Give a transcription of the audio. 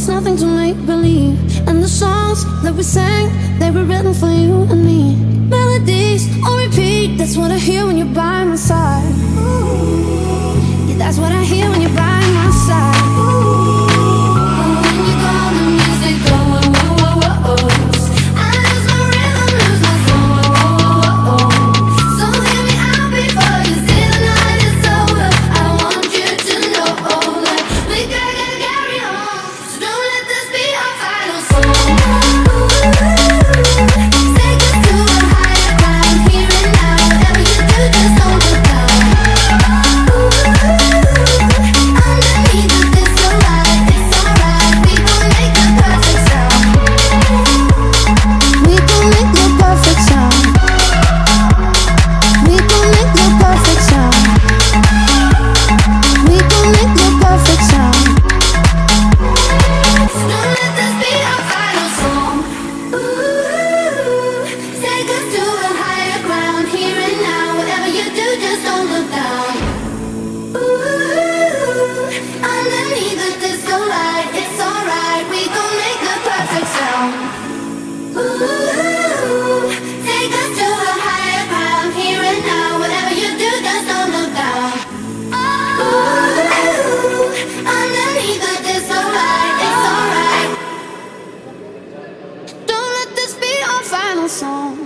It's nothing to make believe. And the songs that we sang, they were written for you and me. Melodies on repeat, that's what I hear when you're by my side. Yeah, that's what I hear when you're by my side. When you call the music going, whoa, whoa, whoa, whoa. I lose my rhythm, lose my soul, whoa, whoa, whoa, whoa. So hear me out before you say the night is over. I want you to know that we gotta carry on. So don't let this be our final song. Take us to a higher ground, here and now. Whatever you do, just don't look down. Underneath the disco light, it's alright. We gon' make the perfect sound. We gon' make the perfect sound. We gon' make the perfect sound. We gon' make the perfect sound. So don't let this be our final song. Ooh, take us to a higher ground, here and now. Whatever you do, just don't look down. Ooh, underneath the disco light, it's alright. We gon' make the perfect sound. Ooh, take us to a higher ground, here and now. Whatever you do, just don't look down. Ooh, underneath the disco light, it's alright. Don't let this be our final song.